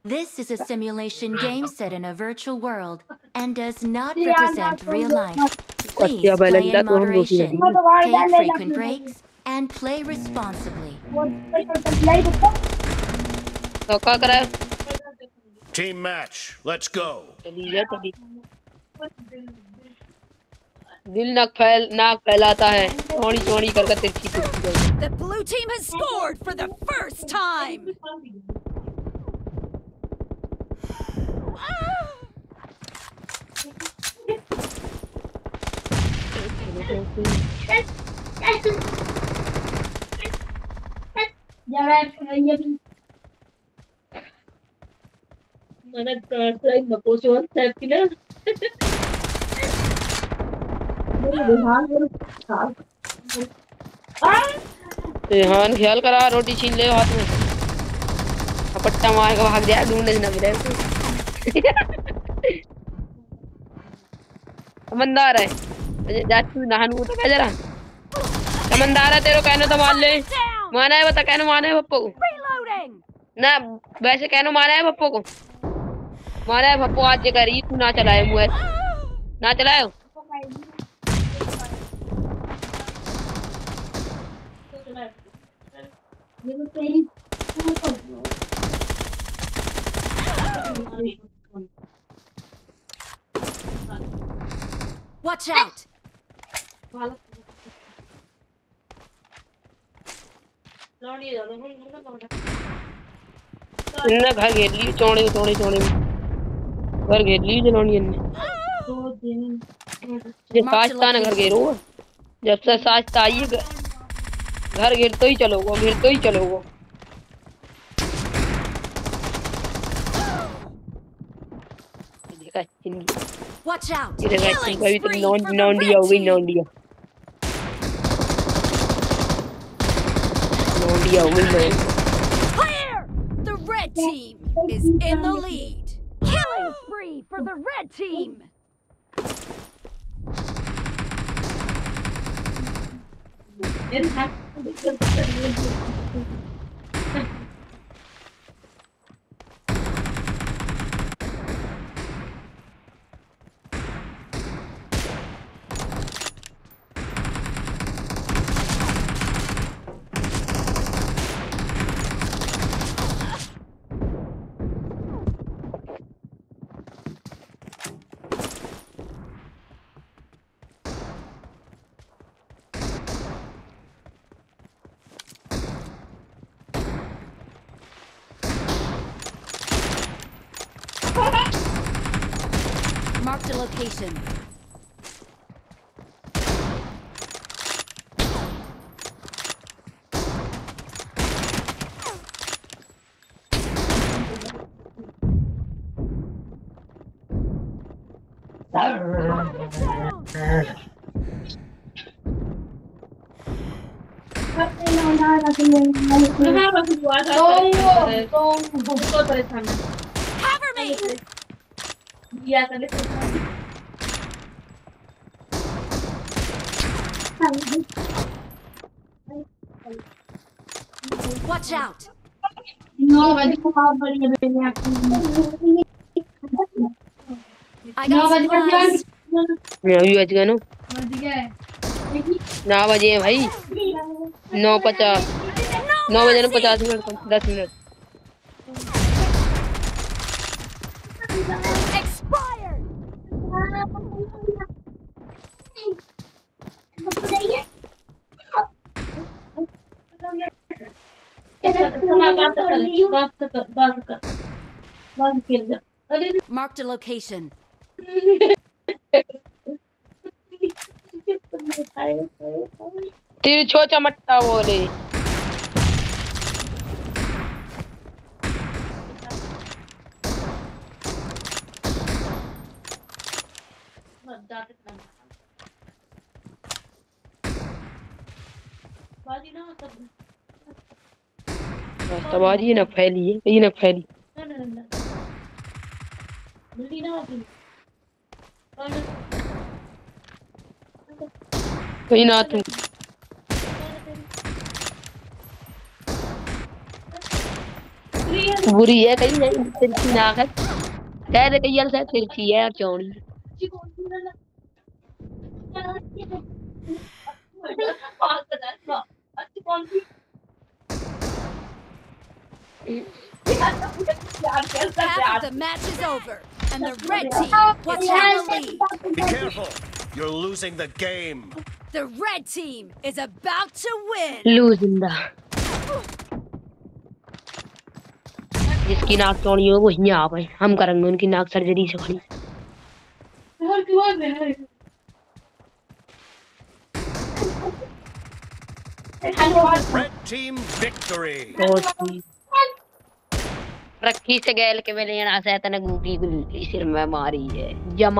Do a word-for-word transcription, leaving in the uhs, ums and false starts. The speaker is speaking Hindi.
This is a simulation game set in a virtual world and does not represent real life. Please play in moderation, take frequent breaks, and play responsibly. Team match, let's go. दिल नाक फैल नाक फैलाता है चौड़ी चौड़ी करके तिरछी तिरछी। The blue team has scored for the first time. mana translate na po siya sa pila. Rehan ख्याल करा रोटी छीन ले हाथ में पट्टा मार के भाग जाए ढूंढने ना मिले समझदार है जातू नहान को तो कह जरा समझदार है तेरे कहने तो मान ले माना है बता कहने माना है पप्पू को ना वैसे कहने माना है पप्पू को माना है पप्पू आज जगह रही तू ना चलाए मुझे ना चलाए Watch out! इन्ना घर घेर ली चौड़े चौड़े चौड़े घर घेर ली जनानी ने ये साजता ना घर घेरो जब से साजता आई घर घेर तो ही चलोगो घेर तो ही चलोगो Watch out! ये कभी तो नॉन नॉन्डिया हो गई नॉन्डिया नॉन्डिया हो गई Clear! The red team is in the lead. Killing spree for the red team. Marked a location. Cover me! Watch out! I got supplies. मैं अभी बच गया ना नौ बजे हैं भाई नौ पचास नौ बजे ना पचास मिनट दस minute Expired! Marked a location. तेरी छोचा मट्टा बोले रास्ताबाजी ना फैली है ये ना फैली कोई ना तू बुरी है कहीं नहीं तिरछी नाक है कह दे कहीं से तिरछी है और चौड़ी Half of the match is over, and the red team is in the lead. Be careful. You're losing the game. The red team is about to win. losing the जिसकी नाक चौड़ी हो वो यहाँ पे हम करेंगे उनकी नाक सर्जरी से खड़ी Red team victory. रखी से गैल के मैंने यहाँ से तने गूगी गुली सिर में मारी है जमा